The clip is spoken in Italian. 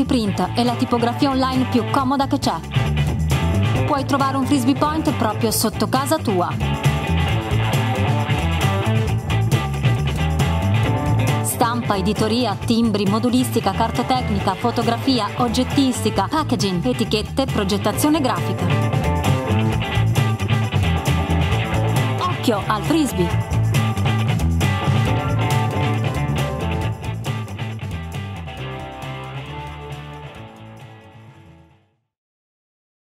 print e la tipografia online più comoda che c'è. Puoi trovare un Frisbee Point proprio sotto casa tua. Stampa, editoria, timbri, modulistica, cartotecnica, fotografia, oggettistica, packaging, etichette, progettazione grafica. Occhio al Frisbee!